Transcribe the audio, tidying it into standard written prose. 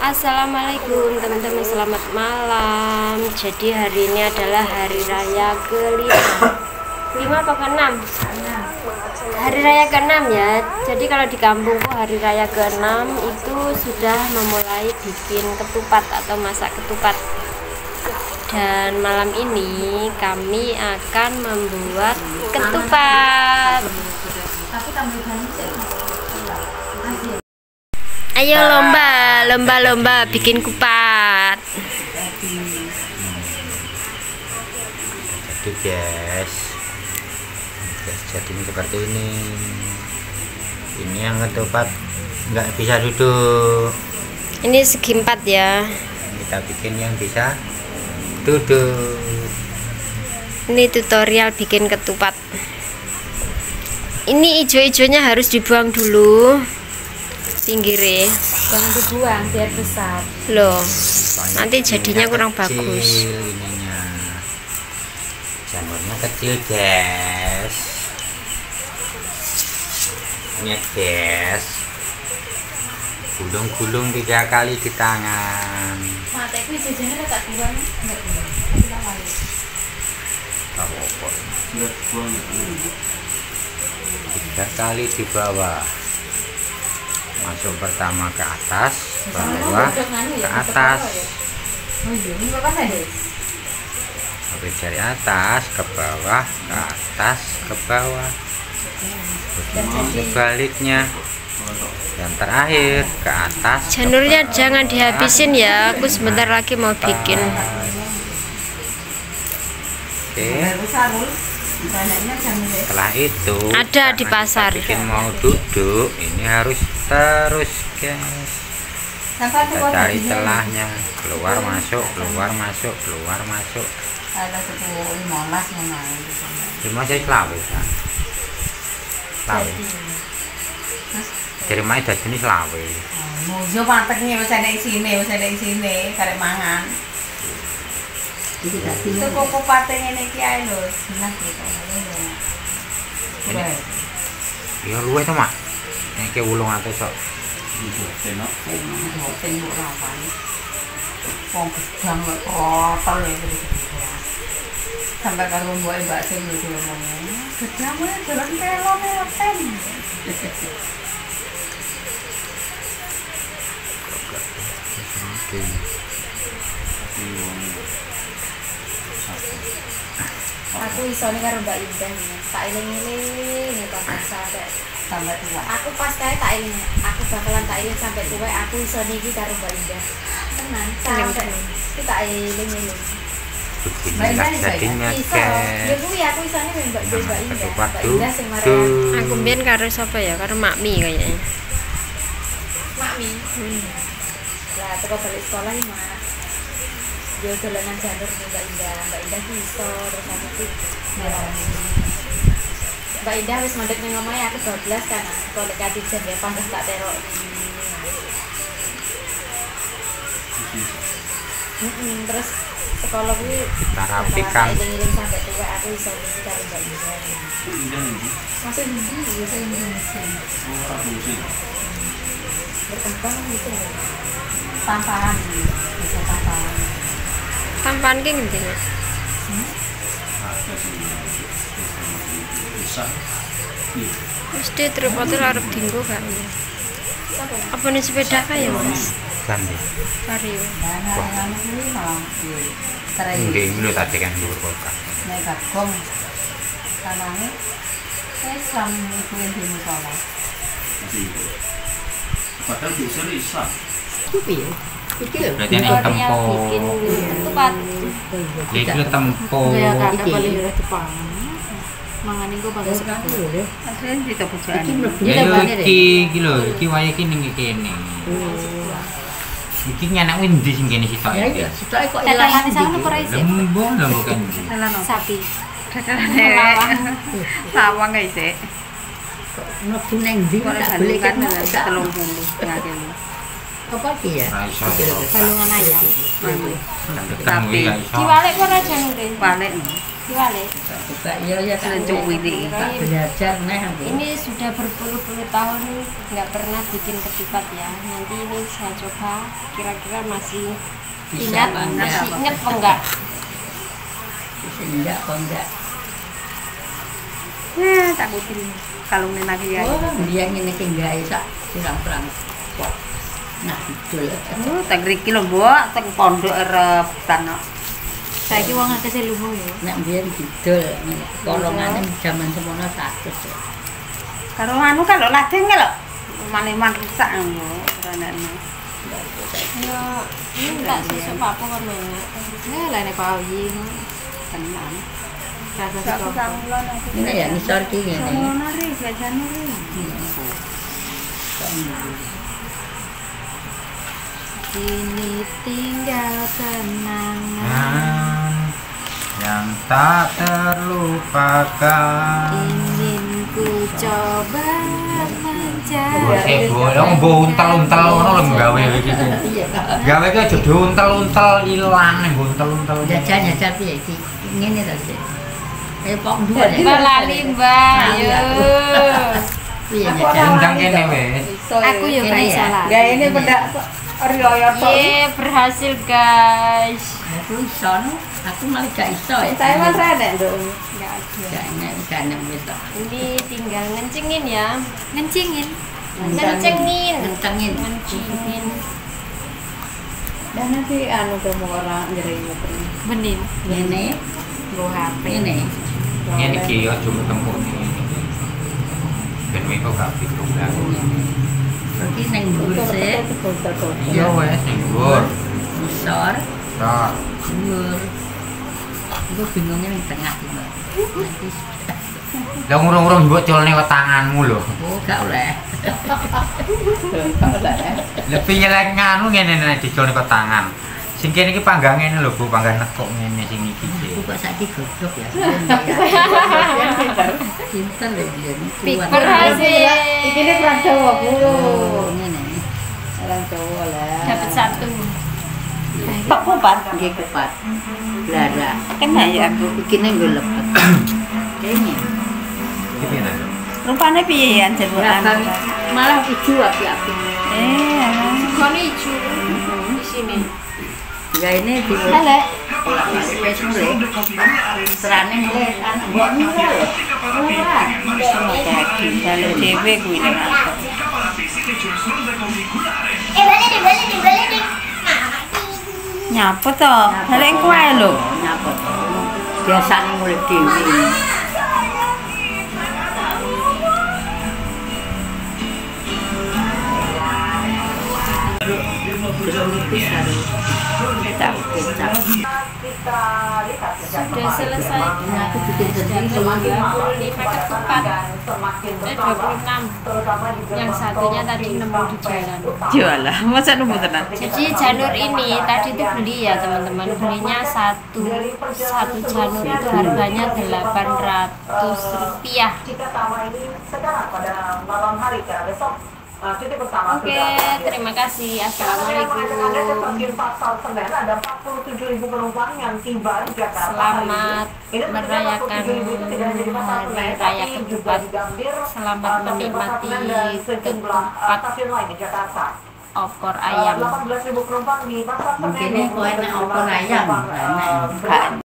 Assalamualaikum teman-teman, selamat malam. Jadi hari ini adalah hari raya ke-5 apa ke-6? Hari raya ke-6 ya. Jadi kalau di kampungku hari raya ke-6 itu sudah memulai bikin ketupat atau masak ketupat. Dan malam ini kami akan membuat ketupat. Ayo lomba bikin kupat. Jadi guys, jadi seperti ini. Ini yang ketupat nggak bisa duduk. Ini segi 4 ya. Kita bikin yang bisa duduk. Ini tutorial bikin ketupat. Ini ijo-ijonya harus dibuang dulu. Pinggirnya jangan dibuang biar besar loh, nanti jadinya kurang bagus. Ininya jamurnya kecil guys, ini guys, gulung-gulung 3 kali di tangan. mateku jajannya tak buang, enggak buang, apa-apa. 3 kali di bawah. Masuk pertama ke atas, bawah ke atas. Habis dari atas ke bawah, ke atas ke bawah. Sebaliknya. Dan terakhir ke atas. Janurnya jangan dihabisin ya, aku sebentar lagi mau bikin. Oke. Setelah itu ada di pasar. Bikin mau duduk, ini harus terus guys. Kita cari celahnya, keluar masuk, keluar masuk, keluar masuk. ada 10-15 yang lain. Cuma saya selawe. Selawe. Dari mana dari sini selawe. Mujo pateknya wis ada isine, karek mangan. Itu koko pateng ini kiai lho, senang gitu. Ya luwe to, Mak. Nek ke 800 sok. Tengok rawan. Wong gedang kok kotor ya gitu. Sampai karo mbok mbak sing lho ngomong. Gedang wae jalan telo-telo. Aku isone karo Mbak Indah tak eling-eling pas sampai tua. Aku pas kae tak eling, aku bakalan tak eling sampai tua. Aku isone iki karo Mbak Indah. Tenan, sampai tak eling-eling. Beginilah jadinya guys. Ya kuwi aku isone Mbak Indah. Mbak Indah sing marang Aku mbiyen karo sapa ya? Karo Makmi kayaknya. Makmi. Lah teko balik sekolah iki, Mak. Dia dolanan janur nih Mbak Indah iso terus aku tuh Mbak Indah wis mandek ning omahe aku 12 kan kok lek katijen ya pantes tak terok terus sekolah kuwi kita rapikan eling-eling sampai tuwa aku iso ngisi karo Mbak Indah masih berkembang gitu tamparan bisa tamparan Tampan ki ngendi, Mas? Mesti tripodnya arep dinggo kan. Apa nih sepeda kayak Mas? ganti. Vario. Ini lho tadi kan dhuwur kulkas. Nek gagong tanane sesam kuwi di musola. Padahal bisa bisa. Piye? Iki lho. Berarti ini tempo. Ketupat. Iki lho tempo. Ya kakak paling ora Jepang. Mangan iku paling sekali lho. Asline ditobojane. Ya iki lho, iki wae iki ning kene. Iki nyenek endi sing kene sitok iki? Sitoke kok ilang di sana ora isi. Lembong kan. Sapi. Sawang guys sih. Mlebu ning ndi kok tak beli kan 30 ngakene. apa iki ya? Ra iso. Kalungan ayam. Tapi Diwalek kok ora janure. Balik. Diwale. Buka ya kan cuwi iki. Tak belajar neh aku. Ini sudah berpuluh-puluh tahun nggak pernah bikin ketupat ya. Nanti ini saya coba, kira-kira masih Bisa ingat, apa enggak? masih ingat apa enggak? Bisa enggak apa enggak? Ya, tak kutin kalungnya lagi ya. Oh, dia ngene iki gawe sak pirang-pirang pot. Nah, betul. Oh, tak riki lho, Mbok, teng pondok rebutan kok. Saiki wong akeh sing lumu ya. Nek biyen didol kolongane jaman semono 100. Karo anu kan lho ladeng lho. Mane-man rusak ngono renane. Ya, ini tak susuk apa kan enak. Ya lah nek Pak Oyi Tenan. rasa Sak sego. samulon aku. Ini ya ngisor ki ngene. Ngono ri, gajane ri. Kini tinggal kenangan Nah, yang tak terlupakan. ingin ku coba mencari. Bolong buntel-untel ngono lho gawe iki. Gawe iki aja diuntel-untel ilang ning buntel-untel. Jajan piye iki? Ngene ta sih. Pok dua ya. Mbak lali Mbak, yo. Piye jajan? Undang kene wis. Aku ya Ini gak ya? iso lah. Gak ini pendak riyoyo tok. Ye, berhasil guys. Aku iso no. Aku malah gak iso ya. Saya mah rene, Nduk. Gak enak gak enak wis tok. Ini tinggal ngencengin ya. Ngencingin. Ngencengin. Ngentengin. Ngencengin. Dan nanti anu kamu orang njering terus. Benin. Ngene, Go HP. ngene. Ngene iki yo cuma tempur iki. Ben kowe kok gak pitung aku. Iki ning dhuwur sih. Iya wes ning dhuwur. Ngisor, Tok. dhuwur. Aku bingungnya ning tengah iki, Mbak. Nanti Lah ngurung-ngurung mbok colne wetanganmu lho. oh gak oleh. Lebih nyelek nganu ngene nek dicolne ke tangan. Sing kene iki panggang ngene lho, Bu, panggang nekuk ngene sing iki. Aku kok saiki godhog ya. Pinter lho dia. Berhasil. Iki ne kurang Jawa, Bu. Oh, ngene. Orang Jawa lah. Dapat satu. Pak Kupat. Nggih kepat. Blara. Kena ya aku. Iki ning nggo lepet. Kene. Iki piye ta? Rupane piye ya Ora jenengan? malah ijo api-api. Sekali hijau di sini. Ya ini di Elek. wis mulai. Serane mulai kan mbok niku lho. Ora. Kalau dhewe kuwi nek aku. Nyapa to? Halek engko ae lho. Nyapa to? Biasane mulai dhewe. Sudah selesai. Aku bikin sendiri semakin 25 ketupat. 26. Yang satunya tadi nemu di jalan. Jualah, masa nemu tenan. Jadi janur ini tadi itu beli ya teman-teman, belinya satu janur itu harganya 800 rupiah. Oke, terima kasih. Assalamualaikum. Selamat merayakan Hari Raya Ketupat. Selamat menikmati ketupat opor ayam. mungkin kok enak opor ayam. Enak.